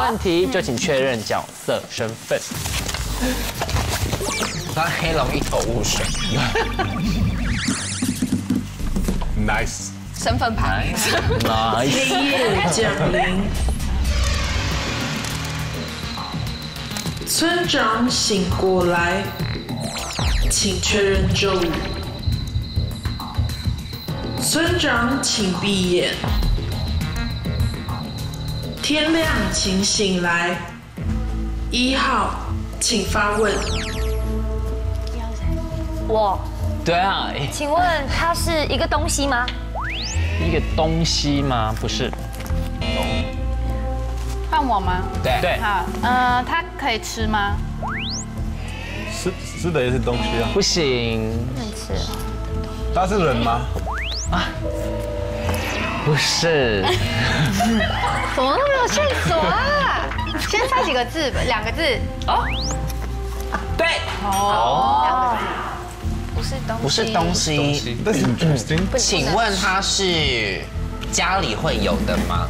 问题，就请确认角色身份。 他黑龙一头雾水。 Nice。 身份牌。 Nice。 黑夜降临，村长醒过来，请确认咒语。村长，请闭眼。天亮，请醒来。1号，请发问。 我， 对啊， 请问它是一个东西吗？ 一个东西吗？不是。 换我吗？ 对。 好，它可以吃吗？ 吃的也是东西啊。 不行。 不能吃。 他是人吗？ 不是。 怎么都没有线索啊？先猜几个字，2个字。哦。 对。 哦。 不是东西。 That's interesting。 请问它是家里会有的吗？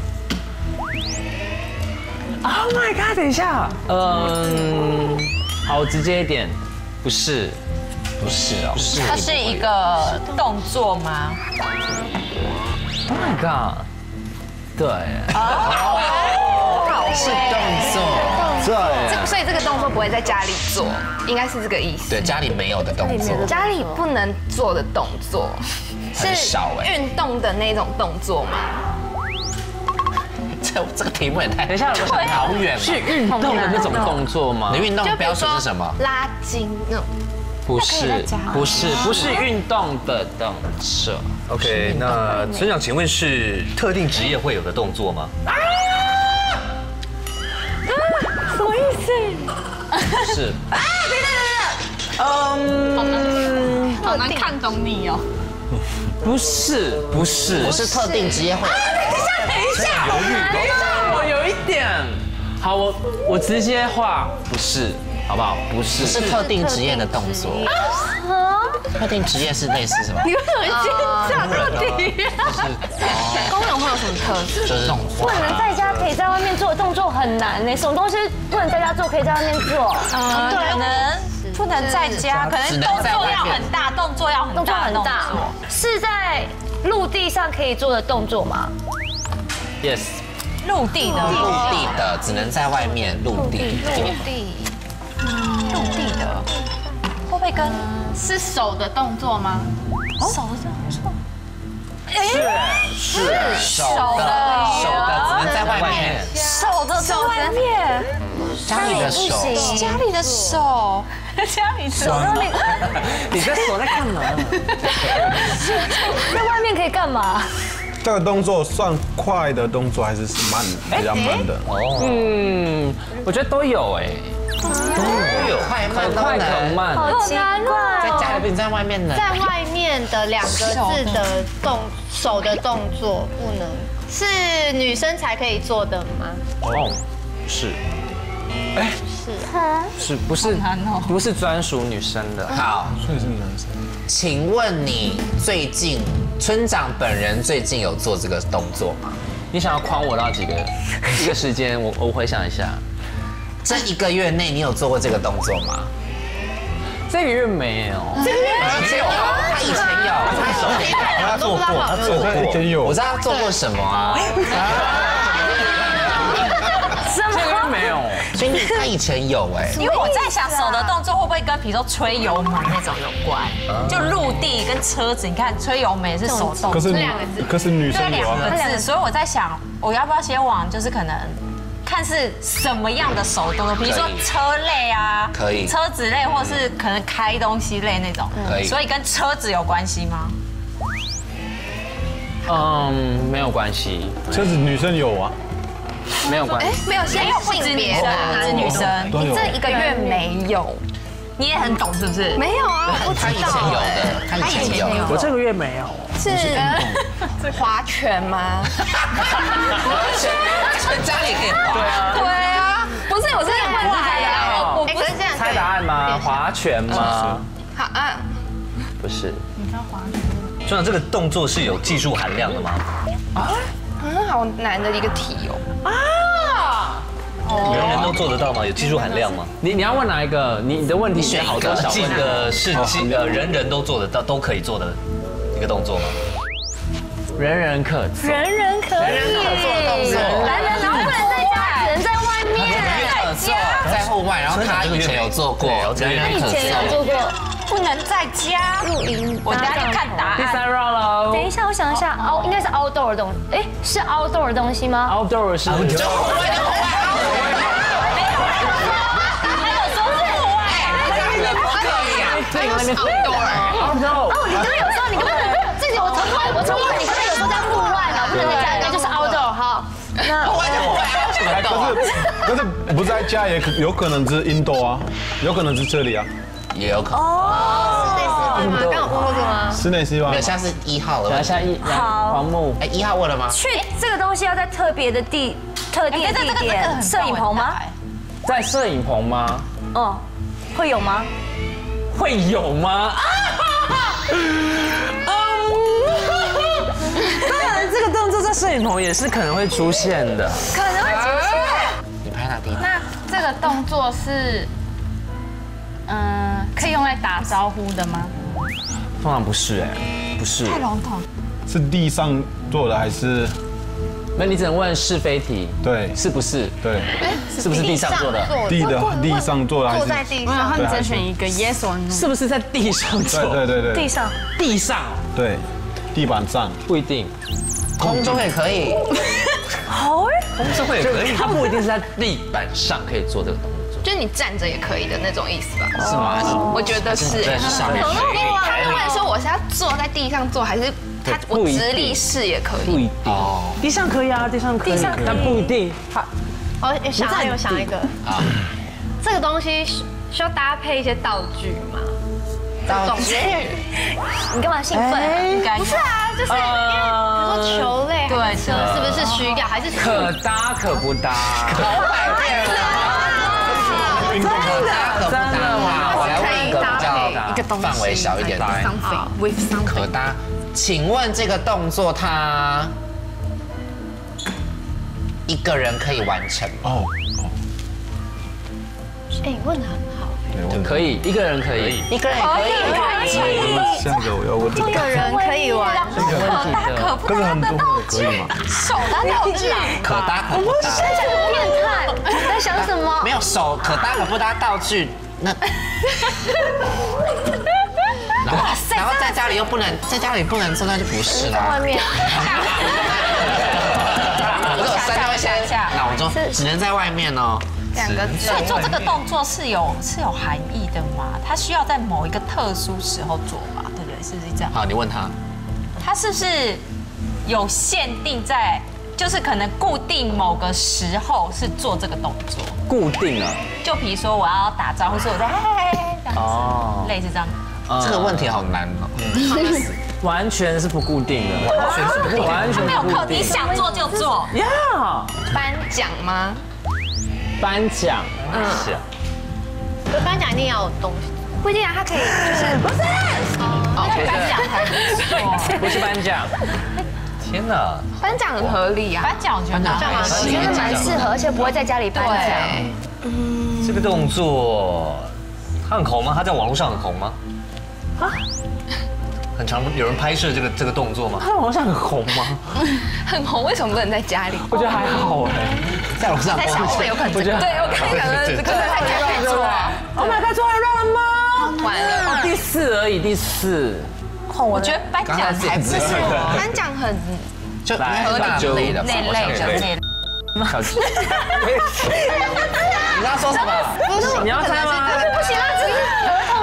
Oh my god！ 等一下。好，直接一点，不是。 不是哦。 它是一个动作吗 Oh my god！ 对。 是动作。 对。 所以这个动作不会在家里做，应该是这个意思。 对，家里没有的动作。 家里不能做的动作， 很少哎。 运动的那种动作吗？ 这个题目也太…… 等一下， 很遥远。 是运动的那种动作吗？ 你的运动标准是什么？ 拉筋那种。 不是运动的动作。 OK， 那村长，请问是特定职业会有的动作吗？ 什么意思？ 是。 好难看懂你哦。 不是特定职业会。 等一下， 我有一点。好，我直接画，不是，好不好？不是。 是特定职业的动作。特定职业是类似什么？ 你为什么先讲这个题？工人会有什么特质？ 就是不能在家可以在外面做的动作很难呢，什么东西不能在家做，可以在外面做？ 可能不能在家，可能动作要很大，动作要很大， 是在陆地上可以做的动作吗 ？Yes。 陆地的， 只能在外面陆地的， 会不会跟是手的动作吗？ 手的动作？ 是手的只能在外面， 手的在外面， 家里的手， 家里的手， 你在手在干嘛？ 在外面可以干嘛？ 这个动作算快的动作还是慢，比较慢的？ 我觉得都有哎， 都有，快慢都快能。 很慢。 好难哦！ 在家里比你在外面呢？ 在外面的2个字的手的动作不能，是女生才可以做的吗？ 哦，是。哎，是不是专属女生的？ 好， 所以是男生。 请问你村长本人最近有做这个动作吗？ 你想要诓我到一个时间？我回想一下， 这1个月内你有做过这个动作吗？ 这个月没有。 这个月没有，他以前有， 他做过，以前有。 我知道他做过什么啊？ 这个月没有。 所以他以前有哎。 因为我在想手的动作会不会跟比如说吹油门那种有关？就陆地跟车子，你看吹油门也是手动， 可是女生有啊。 2个字，所以我在想，我要不要先往就是可能看是什么样的手动作，比如说车类啊， 可以， 车子类，或是可能开东西类那种， 可以。 所以跟车子有关系吗？ 没有关系。 车子女生有啊。 没有关系。 没有性别的， 是女生。 你这1个月没有， 你也很懂是不是？ 没有啊， 他以前有的，他以前有。 我这个月没有。 是划拳吗？ 划拳家里可以划。 对啊，不是，我是问大家，我不是这样。 猜答案吗？划拳吗？ 好啊。 不是。 你知道划拳？村长，这个动作是有技术含量的吗？ 好难的一个题哦。 人人都做得到吗？有技术含量吗？ 你要问哪一个？你的问题选好多小这问题。 个是人人都做得到、都可以做的一个动作吗？ 人人可做。 人人可以，男人然后不能在家，只能在外面。 在户外，然后他以前有做过，人人可以前有做过， 不能在家露营。 我等下就看答案。 第3 round 喽。 等一下，我想一下，应该是 outdoor 的东西，哎，是 outdoor 的东西吗 ？outdoor 是。 哦，你刚刚有说，你刚刚这里我重问，你刚刚有说在户外嘛，不能在家里面，就是 outdoor 哈。那可是不在家也有可能是 indoor 啊，有可能是这里啊， 也有可能。 室内是吗？刚好问过这个吗？ 室内是吗？ 没有，现在是1号了。 等下黄木。 哎，1号问了吗？ 去这个东西要在特定的地点，摄影棚吗？ 在摄影棚吗？ 哦，会有吗？ 会有吗？当然，这个动作在摄影棚也是可能会出现的。 可能会出现。 你拍哪地方？ 那这个动作是，可以用来打招呼的吗？ 通常不是不是。 太笼统。 是地上做的还是？ 那你只能问是非题。 对， 是不是？ 对， 是不是地上做的？ 地上做的还是？ 坐在地没有， 上。 他们甄选一个 yes or no。 是不是在地上做？ 对。 地上。 地上。 对，地板上不一定。 空中也可以。 好哎。 空中会也可以。 它不一定是在地板上可以做这个动作。 就是你站着也可以的那种意思吧？ 是吗？ 我觉得是。 在上面。 他会问说我是要坐在地上做，还是我直立式也可以？ 不一定。地上可以啊，地上可以，但不一定。 我想一个。这个东西需要搭配一些道具吗？ 道具？ 你干嘛兴奋？ 不是啊，就是因为比如说球类，对，是不是需要？还是可搭可不搭？ 真的吗？我来问一个比较范围小一点的。可搭。请问这个动作它一个人可以完成吗？ 哎，问得很好。 可以，一个人可以， 一个人可以。 下一个我要问一个人可以玩。 可搭可不搭的道具，手搭道具， 可搭可不搭。 这个变态，你在想什么？ 没有手可搭可不搭道具，那。然后在家里又不能，在家里不能做，那就不是啦。 外面。 如果3就会下，那我就只能在外面哦。 2个字。 所以做这个动作是有含义的吗？它需要在某一个特殊时候做嘛？对不对？是不是这样？ 好，你问他。 它是不是有限定在，就是可能固定某个时候是做这个动作？ 固定啊。 就比如说我要打招呼，是我在这样子，类似这样。 这个问题好难哦。 完全是不固定的，完全没有课，你想做就做。 呀， 颁奖吗？ 颁奖， 颁奖一定要有东西，不一定啊，它可以就是不是颁奖才不是颁奖。 天哪， 颁奖很合理啊， 颁奖我觉得蛮适合，而且不会在家里颁奖。 这个动作它很红吗？它在网络上很红吗？很常有人拍摄这个动作吗？ 它网上很红吗？ 很红，为什么不能在家里？ 我觉得还好在楼上在小会有可能。 我觉得对我刚才讲的这个太太做啊。 Oh my god，做完了吗？ 完了， 第4而已，第4。 我觉得颁奖还不是颁奖很就就类的， 那类的。 小鸡， 你刚刚说什么？ 不是， 你要猜吗？ 不行啊，只是儿童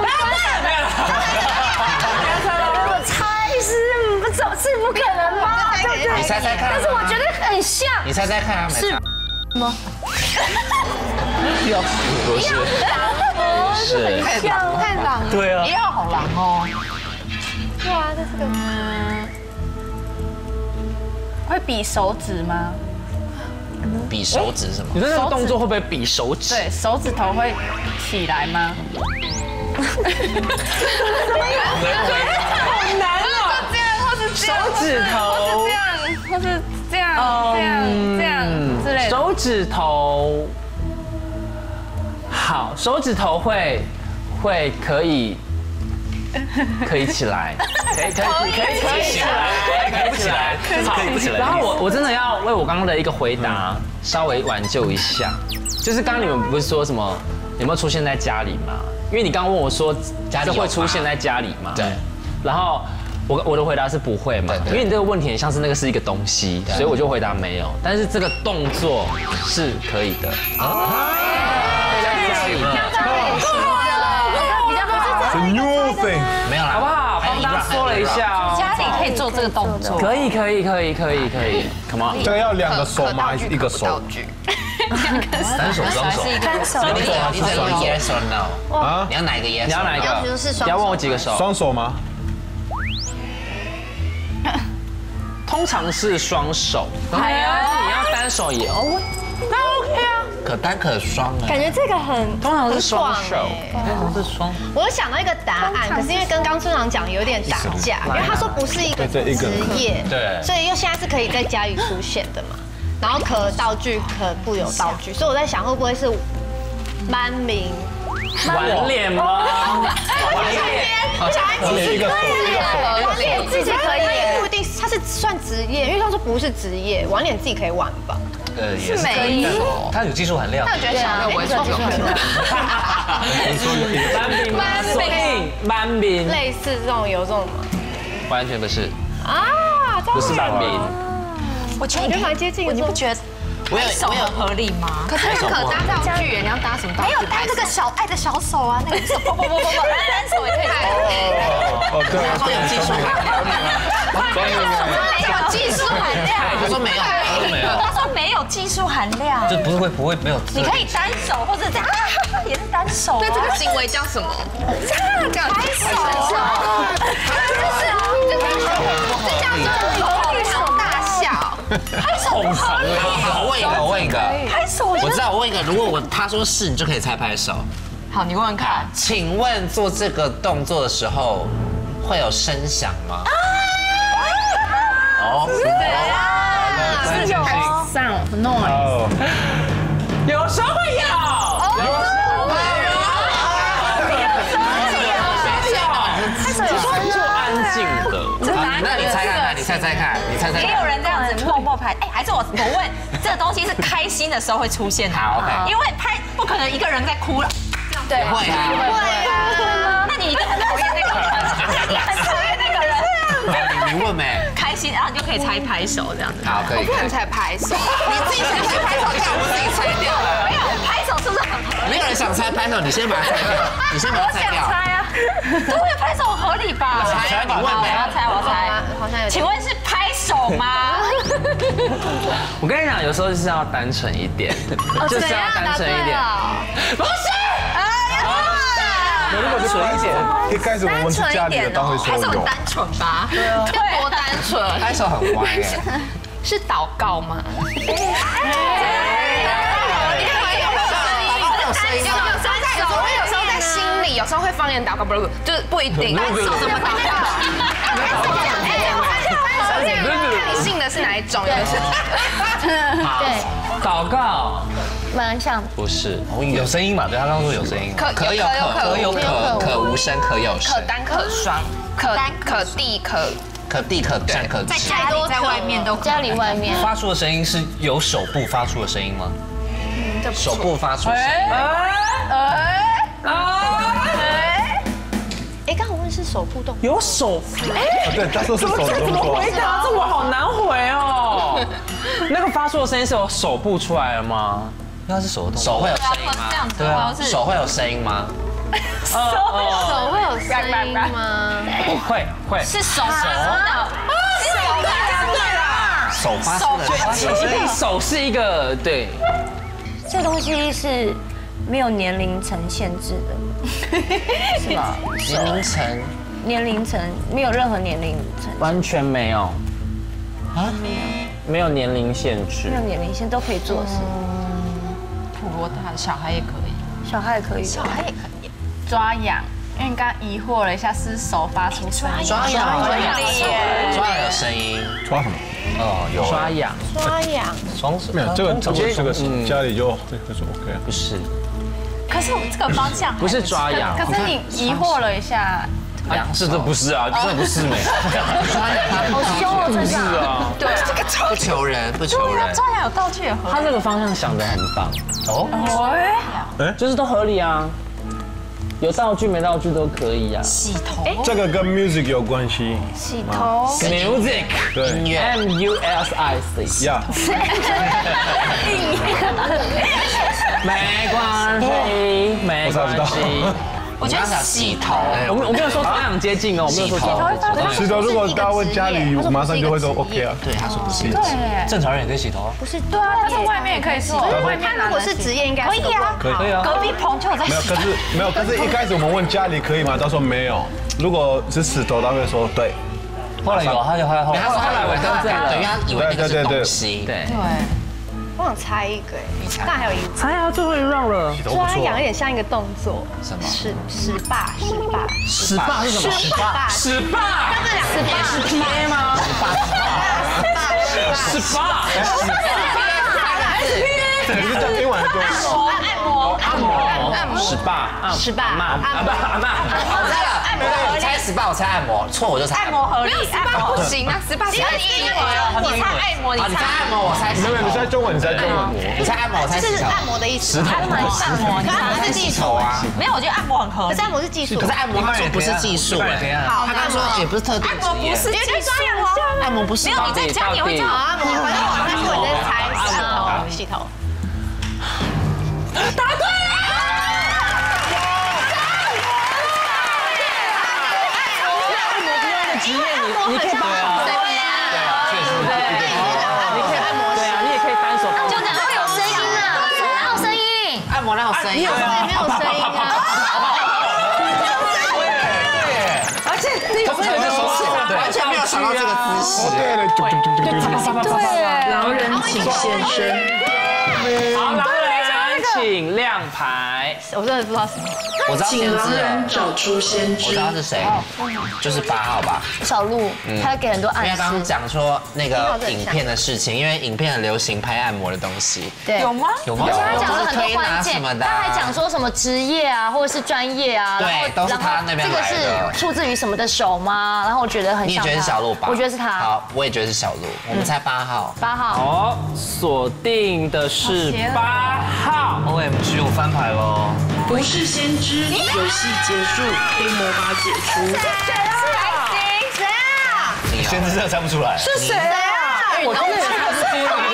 我猜是不可能吧？对不对？ 你猜猜看。 但是我觉得很像。 你猜猜看啊， 是吗？ 不是， 是太狼了。 对啊 1号好狼哦。 对啊，这是个会比手指吗？ 比手指什么？ 你说那个动作会不会比手指？ 对，手指头会起来吗？ 好难哦！ 这样，或是这样， 手指头， 或是这样之类的。 手指头好，手指头会可以起来，可以起来， 可以不起来。 然后我真的要为我刚刚的一个回答稍微挽救一下，就是刚刚你们不是说什么有没有出现在家里吗？因为你刚刚问我说这会出现在家里吗？ 对。 然后我的回答是不会嘛，因为你这个问题很像是那个是一个东西，所以我就回答没有。但是这个动作是可以的。 New thing， 没有啦， 好不好？帮大家说了一下哦。 家里可以做这个动作， 可以，Come on。 这个要2个手吗？还是1个手？ 单手双手。 你只能 yes or no 啊？你要哪一个 yes？ 你要哪一个？你要问我几个手？ 双手吗？ 通常是双手，但是你要单手也 OK， 那 OK 啊。 可单可双哎， 感觉这个通常是双手， 通常是双。 我有想到一个答案，可是因为跟刚村长讲有点打架，因为他说不是一个职业， 对， 所以又现在是可以在家里出现的嘛。然后可道具可不有道具，所以我在想会不会是蛮名玩脸吗？ 玩脸，小孩子是可以的，玩脸自己可以，不一定他是算职业，因为他说不是职业，玩脸自己可以玩吧。 也是可以的，它有技术含量。 那我觉得小孩玩技术含量。 你说有一个蛮名， 类似这种有这种吗？ 完全不是啊， 不是蛮名。 我觉得蛮接近的， 你不觉得拍手很合理吗？ 可是可搭道具，你要搭什么道具？ 没有搭这个小爱的小手啊，那个手不，单手也可以拍。 对， 说有技术含量， 没有技术含量。 他说没有， 他说没有技术含量。 这不会没有。 你可以单手或者这样，也是单手。 对，这个行为叫什么？这样拍手， 拍手不合理。 我问一个， 拍手我知道，我问一个，如果他说是，你就可以猜拍手。 好，你问问看。 请问做这个动作的时候会有声响吗？哦， 是有 sound noise， 有时候会有，就安静的。 那你猜看看，你猜看。 也有人这样子默默拍，哎，还是我问，这个东西是开心的时候会出现的。 好 ，OK。 因为拍不可能一个人在哭了。 对， 会啊。 那你一定很讨厌那个人，你很讨厌那个人。 你问没？ 开心，然后你就可以猜拍手这样子。 好，可以。 看猜拍手，你自己想猜拍手，叫我自己猜掉了。 没有拍手是不是很合理？ 没有人想猜拍手，你先把它猜掉。你先把它猜掉。 我想猜啊，对，拍手很合理吧？ 猜，你问没？ 我要猜， 好像有。 请问是拍手吗？ 我跟你讲，有时候就是要单纯一点，就是要单纯一点。不是。 如果是纯一点，一开始我们是家里的，当会说有。 还是很单纯吧？对，多单纯。 拍手很歪耶。 是祷告吗？有时候在心里，有时候会方言祷告，不是，就是不一定。单手怎么祷告？看你信的是哪一种，有的是。 对，祷告。 蛮像， 不是， 有声音嘛？对他刚刚说有声音， 可有可无声，可有声， 可单可双，可地可站可在家里在外面都家里外面发出的声音是由手部发出的声音吗？ 手部发出声音。 刚我问是手部动作， 有手， 对，他说是手动作。 回答这我好难回哦。那个发出的声音是由手部出来的吗？ 那是手动， 手会有声音吗？ 对啊， 手会有声音吗？ 手会有声音吗？ 会， 是手发出的， 手发出的声音。 手是一个对。 这东西是没有年龄层限制的，是吧？年龄层没有任何年龄层， 完全没有啊，没有年龄限制， 没有年龄限都可以做的事。 普罗大小孩也可以， 小孩也可以， 小孩也可以抓痒，因为你刚刚疑惑了一下，是手发出声音。 抓痒有声音， 抓什么？ 哦，有抓痒， 双手没有这个是家里就会说 OK 啊。 不是。 可是是我们这个方向， 不是抓痒。 可是你疑惑了一下， 这不是啊，真的不是没。 好凶哦，这下。 是啊， 对啊， 不求人，不求人。 抓痒有道具也合理。 他那个方向想得很棒哦， 就是都合理啊，有道具没道具都可以啊。 洗头， 这个跟 music 有关系。 洗头 Music， 对 ，MUSIC， 呀， 没关系，没关系。 我觉得洗头， 我没有说非常接近哦，我没有说洗头如果大家问家里，马上就会说 OK 啊。 对，他说不是。 对， 正常人也可以洗头啊。 不是对啊，但是外面也可以做。 他如果是职业，应该可以啊， 可以啊。 隔壁棚就有在没有， 洗。 可是一开始我们问家里可以吗？他说没有。如果是洗头，他会说对。 后来有，他就后来我跟对，因为他以为那个是东西。 对。 我想猜一个，但还有一个， 猜啊，最后一 round 了。 抓痒有点像一个动作， 什么？ 屎霸是什么？屎霸。是贴吗？屎霸。 你是讲英文还是中文？ 按摩。屎霸。 我猜了，对，猜SPA，我猜按摩，错我就猜按摩合理， 按摩不行啊，SPA是英文，你猜按摩， 你猜按摩，我猜洗头。 没有，你猜中文，你猜中文。 你猜按摩，我猜洗头。 这是按摩的意思。 按摩， 可按摩是技术啊。 没有，我觉得按摩很合理。 可是按摩是技术。 可是按摩他说不是技术哎。好，他刚说也不是特定职业。 不是技术哦。 按摩不是。 没有，你在家你会叫按摩，反正我在猜洗头。 答对了。 职业你可以帮忙，对啊，确实，你可以按摩，对啊，你也可以单手。 就哪会有声音呢？哪有声音？ 按摩哪有声音？ 没有声音啊。 而且完全没有想到这个姿势。 对，狼人请现身。 好，狼人请亮牌。 我真的不知道什么。 我知道先请狼知人找出先知。 我知道是谁，就是8号吧。 小鹿，他给很多暗示。 因为刚刚讲说那个影片的事情，因为影片很流行拍按摩的东西。 对， 有吗？ 有吗？ 他讲了很多关键， 什么的。 他还讲说什么职业啊，或者是专业啊。 对，都是他那边来的。 这个是出自于什么的手吗？然后我觉得很像。 你也觉得是小鹿吧？ 我觉得是他。 好，我也觉得是小鹿。我们猜8号。 8号。 好，锁定的是8号。 OMG，我翻牌喽。 不是先知，游戏结束，黑魔法解除。 谁啊？ 先知真的猜不出来。 是谁啊？ 我真的猜不出来。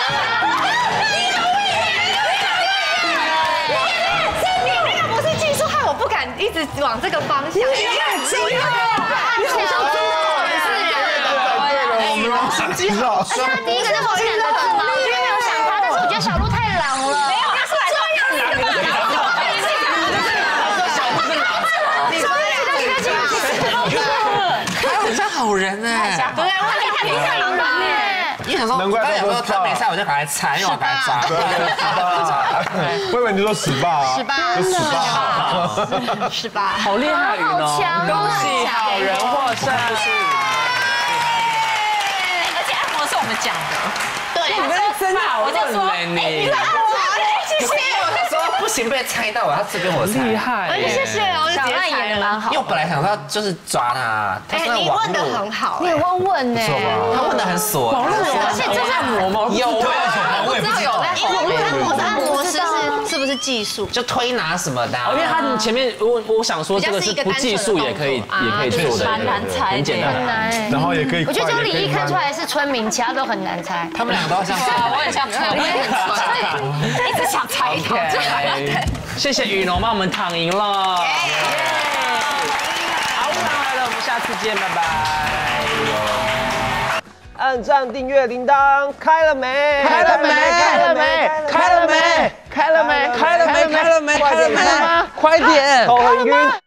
你那个不是技术，害我不敢一直往这个方向。你很惊讶，你好像真的知道。 而且他第一个是好感的字吗？我今天没有想他，但是我觉得小鹿太狼了。没有，他是来这样子的。 他很像好人哎。 对，我很看你太狼人耶。 你想说，我刚才有说他没猜，我就赶快猜，因为我赶快抓。 我以为你说18啊。 18， 好厉害哦！恭喜好人获胜。 而且按摩是我们讲的。 对， 你们真的好认你。 可是因为我那时候不行被猜到，他这边我猜。 厉害耶！ 谢谢，我就直接小赖演的蛮好。 因为我本来想说就是抓他，他是你问的很好， 你很会问呢。 他问的很锁。 而且这是按摩吗？ 有我也不知道。 按摩师是不是技术？ 就推拿什么的。 因为他前面我想说这个是不技术也可以做的， 蛮难猜， 很简单。 很难哎。 然后也可以。 我觉得只有李毅看出来是村民，其他都很难猜。 他们两个都像。 我也想猜，一直想猜他。 谢谢雨农帮我们躺赢了。好，上来了，我们下次见，拜拜。 按赞、订阅、铃铛开了没？开了没？开了没？开了没？开了没？开了没？开了没？快点，头很晕。